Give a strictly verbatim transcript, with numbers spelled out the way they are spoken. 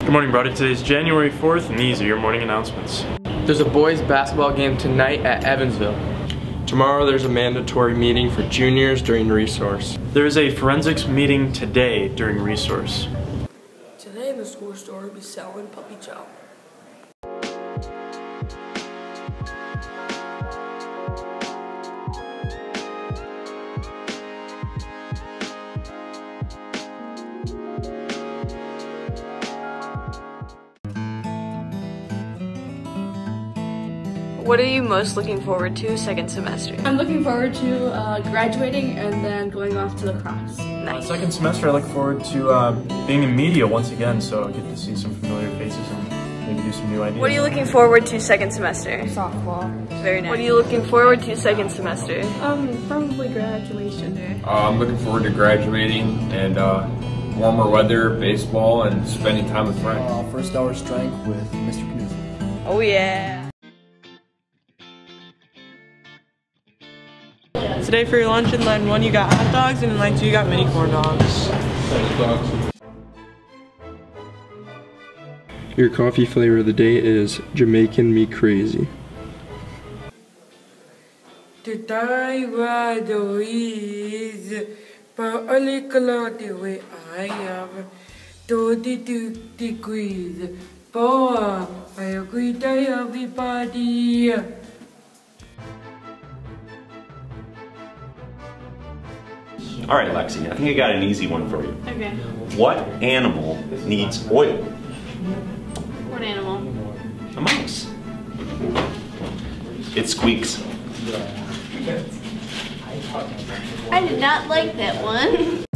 Good morning, Brodhead. Today's January fourth, and these are your morning announcements. There's a boys basketball game tonight at Evansville. Tomorrow there's a mandatory meeting for juniors during resource. There is a forensics meeting today during resource. Today in the school store we'll be selling puppy chow. What are you most looking forward to second semester? I'm looking forward to uh, graduating and then going off to lacrosse. Nice. Uh, second semester, I look forward to uh, being in media once again, so I get to see some familiar faces and maybe do some new ideas. What are you looking forward to second semester? Softball. Very nice. What are you looking forward to second semester? Um, probably graduation. Uh, I'm looking forward to graduating and uh, warmer weather, baseball, and spending time with friends. Uh, first hour strike with Mister Knuth. Oh yeah. Today for your lunch in line one you got hot dogs, and in line two you got mini corn dogs. Your coffee flavor of the day is Jamaican Me Crazy. Today weather is partly cloudy where I am, thirty-two degrees. For a good day, everybody. All right, Lexi, I think I got an easy one for you. Okay. What animal needs oil? What animal? A mouse. It squeaks. I did not like that one.